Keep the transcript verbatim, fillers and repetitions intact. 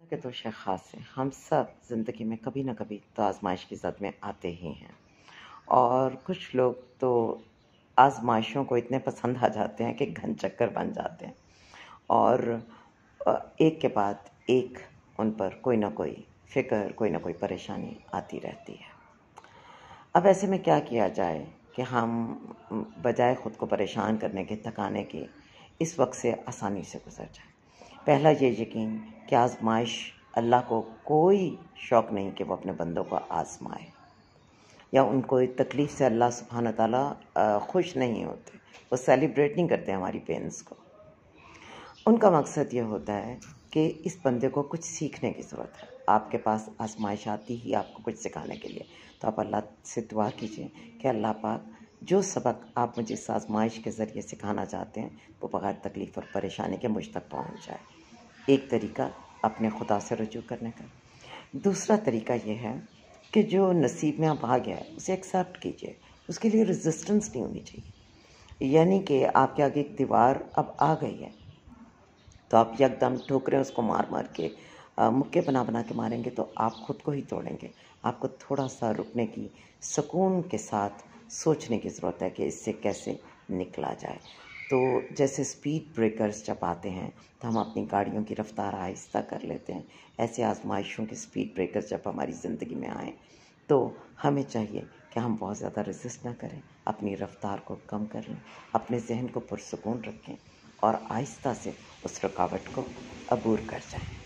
के तो शेख खास है, हम सब ज़िंदगी में कभी ना कभी तो आजमाइश की ज़द में आते ही हैं। और कुछ लोग तो आजमाइशों को इतने पसंद आ जाते हैं कि घन चक्कर बन जाते हैं और अ, एक के बाद एक उन पर कोई ना कोई फ़िक्र, कोई ना कोई परेशानी आती रहती है। अब ऐसे में क्या किया जाए कि हम बजाय ख़ुद को परेशान करने के, थकाने के, इस वक्त से आसानी से गुजर जाए। पहला ये यकीन कि आजमाइश अल्लाह को कोई शौक़ नहीं कि वो अपने बंदों को आजमाए या उनको तकलीफ़ से अल्लाह सुब्हान ताला खुश नहीं होते, वो सेलिब्रेट नहीं करते हमारी पेन्स को। उनका मकसद ये होता है कि इस बंदे को कुछ सीखने की ज़रूरत है। आपके पास आजमाइश आती ही आपको कुछ सिखाने के लिए, तो आप अल्लाह से दुआ कीजिए कि अल्लाह पाक जो सबक आप मुझे इस आजमाइश के ज़रिए सिखाना चाहते हैं वो बग़ैर तकलीफ़ और परेशानी के मुझ तक पहुँच जाए। एक तरीका अपने खुदा से रुजू करने का। दूसरा तरीका ये है कि जो नसीब में अब आ गया है उसे एक्सेप्ट कीजिए, उसके लिए रेजिस्टेंस नहीं होनी चाहिए। यानी कि आपके आगे एक दीवार अब आ गई है तो आप यकदम ठोकरें उसको मार मार के मुक्के बना बना के मारेंगे तो आप ख़ुद को ही तोड़ेंगे। आपको थोड़ा सा रुकने की, सुकून के साथ सोचने की ज़रूरत है कि इससे कैसे निकला जाए। तो जैसे स्पीड ब्रेकर्स जब आते हैं तो हम अपनी गाड़ियों की रफ़्तार आहिस्ता कर लेते हैं। ऐसे आजमाइशों के स्पीड ब्रेकर्स जब हमारी ज़िंदगी में आएँ तो हमें चाहिए कि हम बहुत ज़्यादा रेजिस्ट ना करें, अपनी रफ़्तार को कम कर लें, अपने ज़हन को पुरसुकून रखें और आहिस्ता से उस रुकावट को अबूर कर जाएँ।